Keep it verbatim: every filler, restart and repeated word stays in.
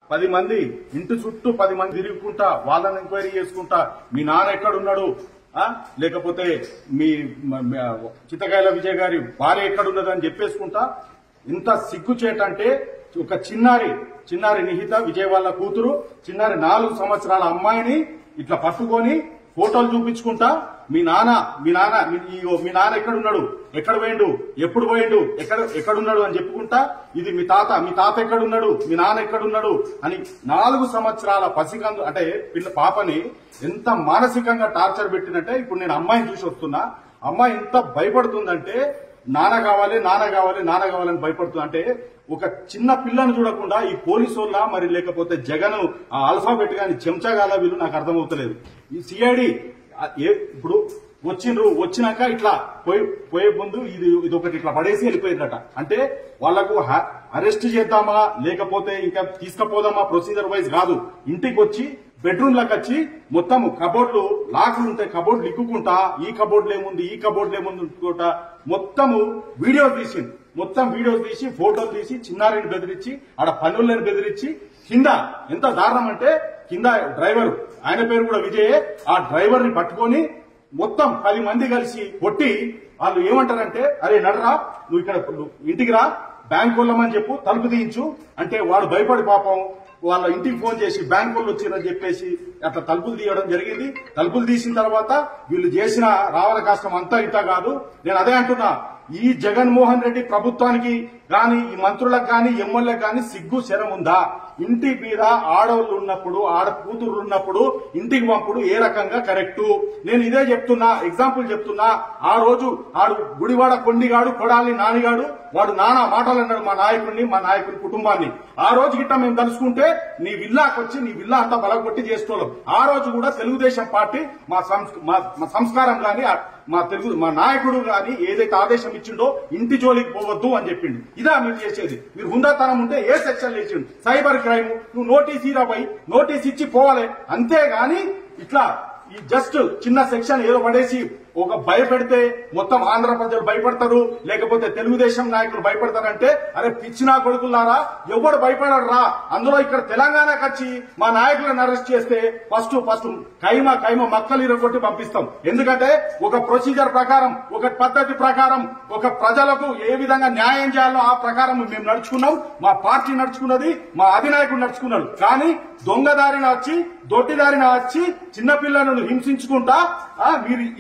పది మంది ఇంటి చుట్టూ పది మంది తిరుగుకుంటా వాళ్ళని ఎంక్వైరీ చేసుకుంటా మీ నాన్న ఎక్కడున్నాడు, లేకపోతే మీ చిత్తకాయల విజయ్ గారి భార్య ఎక్కడున్నది అని చెప్పేసుకుంటా. ఇంత సిగ్గుచేటంటే ఒక చిన్నారి చిన్నారి నిహిత విజయ్ వాళ్ళ కూతురు చిన్నారి నాలుగు సంవత్సరాల అమ్మాయిని ఇట్లా పట్టుకొని ఫోటోలు చూపించుకుంటా మీ నాన్న మీ నాన్న మీ నాన్న ఎక్కడున్నాడు, ఎక్కడ పోయిండు, ఎప్పుడు పోయిండు, ఎక్కడ ఎక్కడున్నాడు అని చెప్పుకుంటా. ఇది మీ తాత మీ తాత ఎక్కడున్నాడు, మీ నాన్న ఎక్కడున్నాడు అని నాలుగు సంవత్సరాల పసికందు అంటే పిల్ల పాపని ఎంత మానసికంగా టార్చర్ పెట్టినట్టే. ఇప్పుడు నేను అమ్మాయిని చూసి వస్తున్నా, అమ్మాయి ఎంత భయపడుతుందంటే నాన్న కావాలి నాన్న కావాలి నాన్న కావాలని భయపడుతుంది. అంటే ఒక చిన్న పిల్లను చూడకుండా ఈ పోలీసుల మరి లేకపోతే జగన్ ఆల్ఫాబెట్ గాని చెంచాగాల వీళ్ళు నాకు అర్థమవుతలేదు. ఈ సిఐడి ఇప్పుడు వచ్చిండ్రు, వచ్చినాక ఇట్లా పోయి పోయే ముందు ఇది ఇది ఒకటి ఇట్లా పడేసి వెళ్ళిపోయిందట. అంటే వాళ్లకు అరెస్ట్ చేద్దామా లేకపోతే ఇంకా తీసుకుపోదామా ప్రొసీజర్ వైజ్ కాదు, ఇంటికి వచ్చి బెడ్రూమ్ లకు వచ్చి మొత్తం కబోర్డ్లు లాకులు ఉంటాయి, కబోర్డ్లు ఇక్కుకుంటా ఈ కబోర్డ్లు ఏముంది ఈ కబోర్డ్లు ఏముంది అనుకుంటా మొత్తము వీడియోస్ తీసింది. మొత్తం వీడియోస్ తీసి ఫోటోలు తీసి చిన్నారిని బెదిరించి ఆడ పనులను బెదిరించి కింద ఎంత దారుణం అంటే కింద డ్రైవర్ ఆయన పేరు కూడా విజయే, ఆ డ్రైవర్ ని పట్టుకొని మొత్తం పది మంది కలిసి కొట్టి వాళ్ళు ఏమంటారంటే అరే నడరా నువ్వు ఇక్కడ ఇంటికి రా బ్యాంక్ వెళ్ళమని చెప్పు తలుపు తీయించు అంటే వాడు భయపడి పాపం వాళ్ళ ఇంటికి ఫోన్ చేసి బ్యాంక్ వాళ్ళు వచ్చిరని చెప్పేసి అట్లా తలుపులు తీయడం జరిగింది. తలుపులు తీసిన తర్వాత వీళ్ళు చేసిన రావణ కష్టం అంతా ఇంత కాదు. నేను అదే అంటున్నా, ఈ జగన్మోహన్ రెడ్డి ప్రభుత్వానికి గాని ఈ మంత్రులకు గాని ఎమ్మెల్యేలకు గాని సిగ్గు శరం ఉందా? ఇంటి మీద ఆడవాళ్ళు ఉన్నప్పుడు ఆడ కూతురు ఉన్నప్పుడు ఇంటికి పంపుడు ఏ రకంగా కరెక్టు? నేను ఇదే చెప్తున్నా, ఎగ్జాంపుల్ చెప్తున్నా. ఆ రోజు ఆడు గుడివాడ కొండిగాడు కొడాలి నానిగాడు వాడు నానా మాటలు అన్నాడు మా నాయకుడిని మా నాయకుడి కుటుంబాన్ని. ఆ రోజు గిట్ట మేము తలుసుకుంటే నీ విల్లాకి వచ్చి నీ విల్లా అంతా బలగొట్టి చేసుకోలేం. ఆ రోజు కూడా తెలుగుదేశం పార్టీ మా సంస్కారం గాని మా తెలుగు మా నాయకుడు గాని ఏదైతే ఆదేశం ఇచ్చిండో ఇంటి జోలికి పోవద్దు అని చెప్పిండు. ఇదా మీరు చేసేది? మీరు హుందాతనం ఉంటే ఏ సెక్షన్ లేచిండు సైబర్ క్రైమ్ నువ్వు నోటీస్ ఇరాబోయి నోటీస్ ఇచ్చి పోవాలి అంతేగాని ఇట్లా ఈ జస్ట్ చిన్న సెక్షన్ ఏదో పడేసి ఒక భయపెడితే మొత్తం ఆంధ్ర ప్రజలు భయపడతారు లేకపోతే తెలుగుదేశం నాయకులు భయపడతారంటే అరే పిచ్చినా కొడుకులారా ఎవడు భయపడరు రా. అందులో ఇక్కడ తెలంగాణకు వచ్చి మా నాయకులను అరెస్ట్ చేస్తే ఫస్ట్ ఫస్ట్ కైమ కైమ మక్కలు ఇరగొట్టి పంపిస్తాం. ఎందుకంటే ఒక ప్రొసీజర్ ప్రకారం ఒక పద్ధతి ప్రకారం ఒక ప్రజలకు ఏ విధంగా న్యాయం చేయాలో ఆ ప్రకారం మేము నడుచుకున్నాం, మా పార్టీ నడుచుకున్నది, మా అధినాయకుడు నడుచుకున్నాడు. కానీ దొంగదారిన వచ్చి దొడ్డిదారిన వచ్చి చిన్నపిల్లలను హింసించుకుంటా మీరు